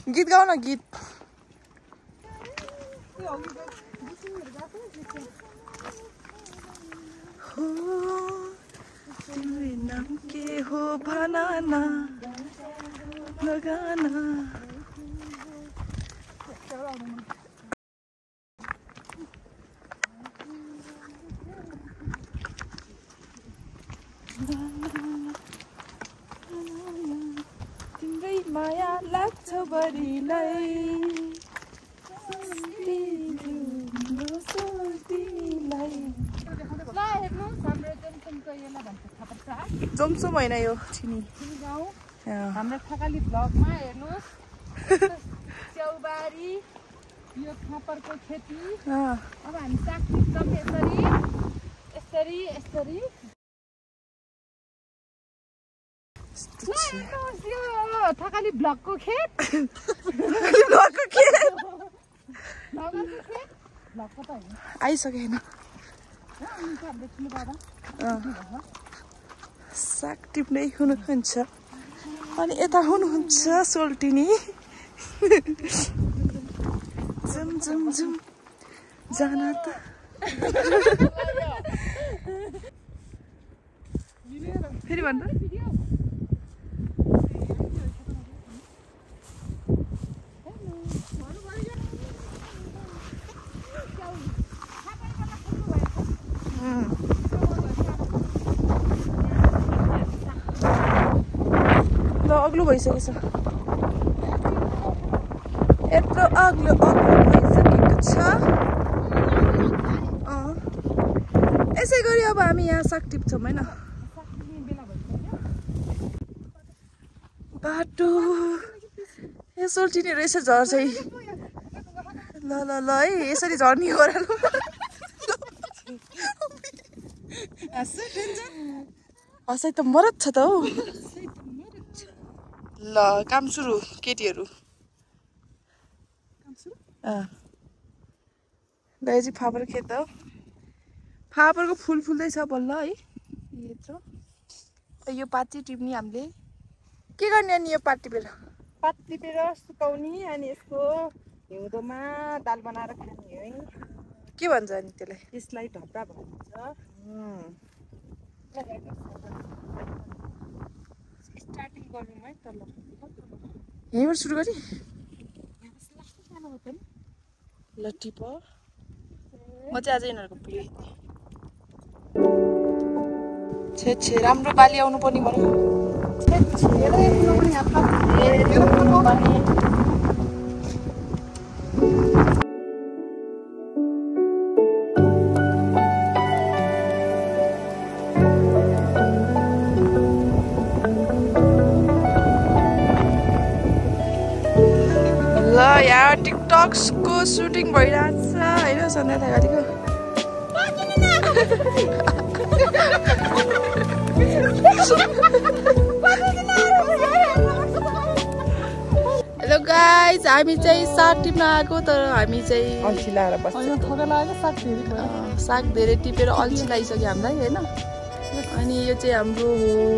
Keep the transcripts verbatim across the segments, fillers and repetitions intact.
गीत गाउन गीत हो तिम्रो नाम के हो भनाना लगाना तिम्रै माया लाग्छ बढीलाई जमसम होइन यो छिनी हाम्रो थकाली भ्लगमा हेर्नुहोस् च्याउबारी यो फापरको खेती अब हामी साग टिप्छौँ यसरी यसरी यसरी थकाली भ्लगको खेत भ्लगको खेत भ्लगको त होइन आइसकेन साग टिप्दै हुनुहुन्छ अनि यता हुनुहुन्छ सोल्टिनी जुम जुम जुम जान त फेरि भन्नु अग्लो भइसकेछ यत्रो अग्लो अग्लो भइसकेको छ यसै गरी अब हामी यहाँ साग टिप्छौँ होइन बाटो यो सोल्टिने रहेछ झर्छ है ल ल ल है यसरी झर्ने गरालु हँसाइ त मरद छ त हौ ल काम सुरु केटीहरू दाइजी फापर खेत हो फापरको फुल फुल्दैछ बल्ल है यत्रो यो पात चाहिँ टिप्ने हामीले के गर्ने अनि यो पात टिपेर पात टिपेर सुकाउने अनि यसको हिउँदोमा दाल बनाएर खाने है के भन्छ अनि त्यसलाई त्यसलाई ढप्रा भन्छ स्टार्टिङ गरौँ है तल यहीँबाट सुरु गरी ल टिप म चाहिँ आज यिनीहरूको पुरै छे छे राम्रो बाली आउनु पर्ने भन्यो ल यहाँ टिकटक्सको सुटिङ भइरहेको छ होइन सन्ध्या थागालीको हेलो गाइज हामी चाहिँ साग टिप्न आएको तर हामी चाहिँ अल्छी लाएर बस्छ साग धेरै टिपेर अल्छी लगाइसक्यो हामीलाई होइन अनि यो चाहिँ हाम्रो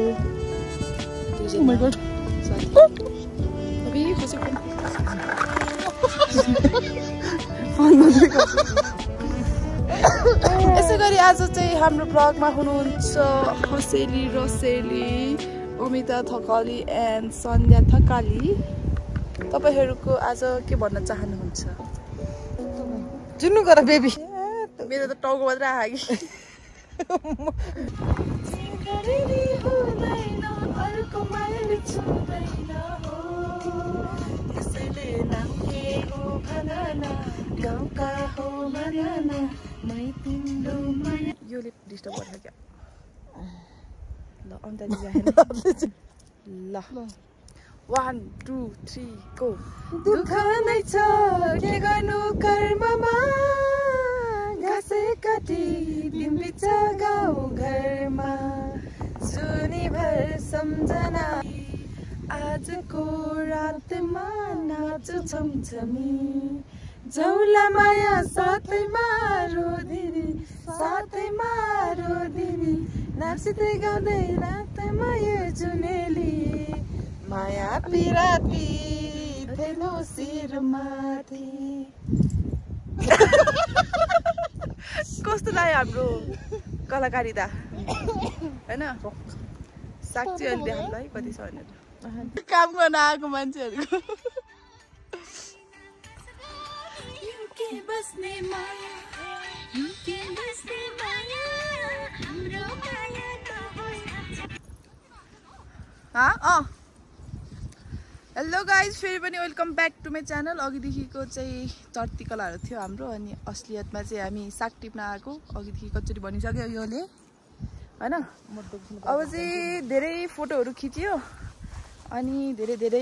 यसै गरी आज चाहिँ हाम्रो ब्लगमा हुनुहुन्छ हसेली रसेली अमिता थकाली एन्ड सन्ध्या थकाली तपाईहरुको आज के भन्न चाहनुहुन्छ जुन्नु गर बेबी मेरो त टाउको मात्र आयो यो लिप डिस्टर्ब गर्छ क्या ल अन्त ल वान टू थ्री गो दुःख नै छ के गर्नु कर्ममा घाँसे काटी बिम्बिन्छ गाउँ घरमा सुनिभर सम्झना आजको रातमा नाच छमछमी जौला माया साथैमा रोदिनी साथैमा रोदिनी नाच्दै गाउँदै रातमा यो जुनेली माया पिराती थिएनौ शिरमाथि। कस्तो लाग्यो हाम्रो कलाकारिता हैन? साक्षी अहिले देखाउनु है कति छ भनेर काम गर्न आएको मान्छेहरूको। हेलो गाइज, फेरि पनि welcome back to my channel. अघिदेखिको चाहिँ चर्तीकलाहरू थियो हाम्रो, अनि असलियतमा चाहिँ हामी साग टिप्न आएको। अघिदेखि कचोटि भनिसक्यो योले हैन। अब चाहिँ धेरै फोटोहरू खिच्यो अनि धेरै धेरै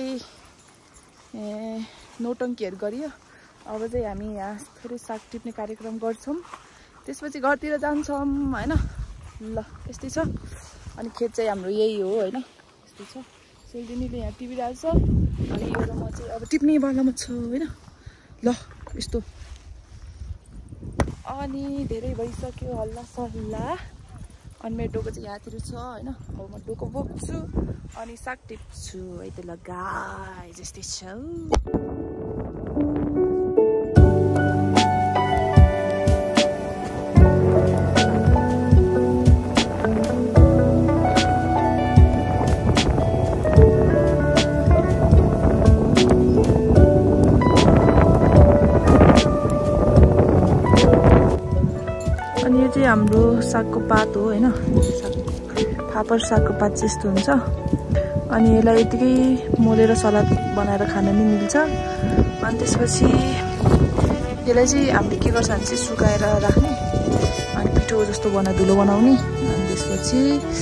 नौटङ्कीहरू गरियो। अब चाहिँ हामी यहाँ थोरै साग टिप्ने कार्यक्रम गर्छौँ, त्यसपछि घरतिर जान्छौँ हैन। ल यस्तै छ। अनि खेत चाहिँ हाम्रो यही हो हैन, यस्तै छ। सेलदिनीले यहाँ टिपिरहेको छ अनि यो म चाहिँ अब टिप्ने बेलामा छु हैन। ल यस्तो अनि धेरै भइसक्यो हल्ला सल्ला। अनि मेरो डोको चाहिँ यहाँतिर छ हैन। अब म डोको बोक्छु अनि साग टिप्छु है त। ल गाइस यस्तै छ। हाम्रो सागको पात हो हैन। फापर सागको पात चाहिँ यस्तो हुन्छ। अनि यसलाई यतिकै मोलेर सलाद बनाएर खान नि मिल्छ। अनि त्यसपछि यसलाई चाहिँ हामीले के गर्छ भने चाहिँ सुकाएर राख्ने अनि पिठो जस्तो बना धुलो बनाउने। अनि त्यसपछि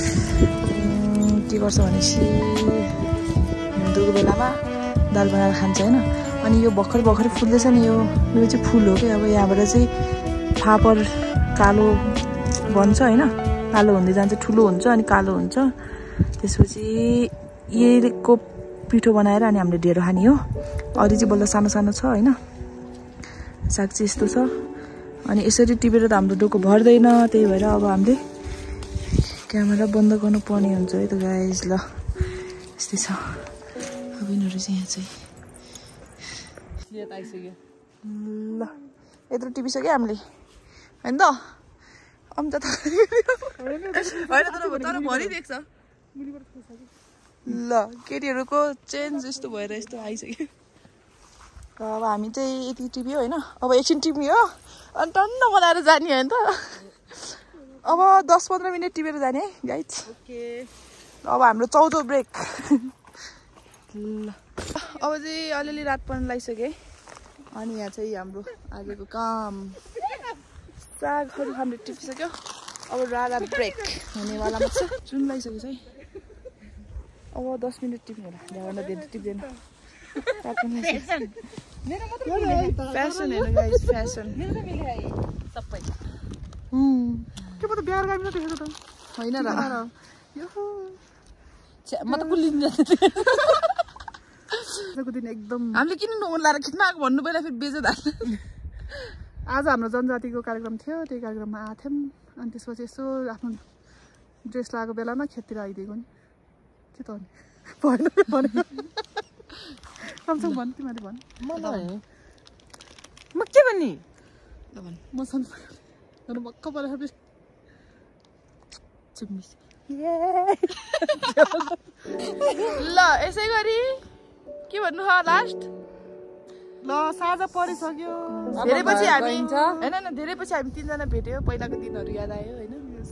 के गर्छ भनेपछि हिउँदोको बेलामा दाल बनाएर खान्छ हैन। अनि यो भर्खर भर्खर फुल्दैछ नि, यो यो चाहिँ फुल हो कि। अब यहाँबाट चाहिँ फापर कालो बन्छ हैन, कालो हुँदै जान्छ, ठुलो हुन्छ अनि कालो हुन्छ। त्यसपछि यहीको पिठो बनाएर अनि हामीले ढेँडो खाने हो। अरू चाहिँ बल्ल सानो सानो छ हैन। साग चाहिँ यस्तो छ। अनि यसरी टिपेर त हाम्रो डोको भर्दैन, त्यही भएर अब हामीले क्यामेरा बन्द गर्नु पर्ने हुन्छ है त गाइस। ल यस्तै छ। अब यिनीहरू चाहिँ यहाँ चाहिँ ल यत्रो टिपिसक्यो हामीले हैन त। अन्त त होइन तर तर भरि देख्छ। ल केटीहरूको चेन्ज यस्तो भएर यस्तो आइसक्यो। अब हामी चाहिँ यति टिप्यो होइन। अब एकछिन टिप्ने हो अनि टन्न बनाएर जाने होइन त। अब दस पन्ध्र मिनट टिपेर जाने है गाइज। अब हाम्रो चौधौँ ब्रेक। ल अब चाहिँ अलिअलि रात पर्न लागिसक्यो है। अनि यहाँ चाहिँ हाम्रो आजको काम सागहरू हामीले टिपिसक्यो। अब राधा ब्रेक हुनेवालामा छ। जुन लागिसक्यो है। अब दस मिनट टिप्नु होला, त्यहाँभन्दा धेरै टिप्दैन। फ्यासन हेर्नु गाइस, फ्यासन सबै के पो त बिहार गाडी देखेको त होइन र। म त पुलिन जाँदैको दिन एकदम हामीले किन नलाएर खिच्न आएको भन्नु पहिला फेरि बेजत हाल्नु। आज हाम्रो जनजातिको कार्यक्रम थियो, त्यही कार्यक्रममा आएको थियौँ। अनि त्यसपछि यसो आफ्नो ड्रेस लगाएको बेलामा खेततिर आइदिएको नि के त भएन भने कमसँग भन् तिमीले भन्। म म के भन्ने ल भन्। म सँग मक्क परेर ल यसै गरी के भन्नु हो लास्ट। ल साँझ परिसक्यो। धेरै पछि हामी होइन होइन धेरै पछि हामी तिनजना भेट्यो। पहिलाको दिनहरू याद आयो होइन।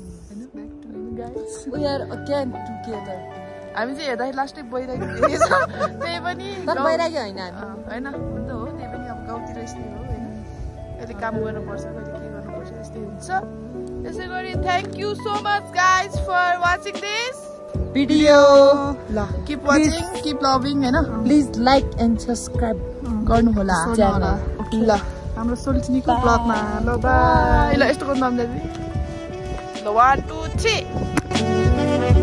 हामी चाहिँ हेर्दाखेरि लास्टै बैरागी देखेछ। त्यही पनि बैरागी होइन होइन हुन त हो। त्यही पनि अब गाउँतिर यस्तै हो होइन। कहिले काम गर्नुपर्छ, कहिले के गर्नुपर्छ, यस्तै हुन्छ। त्यसै गरी thank you so much guys for watching this video. ल किप वाचिङ, किप लभिङ होइन। प्लिज लाइक एन्ड सब्सक्राइब गर्नु होला च्यानल। ल हाम्रो सोल्चिनीको ब्लगमा। ल बाई। ल यस्तो गर्नु नाम दाजु। ल वान टू थ्री।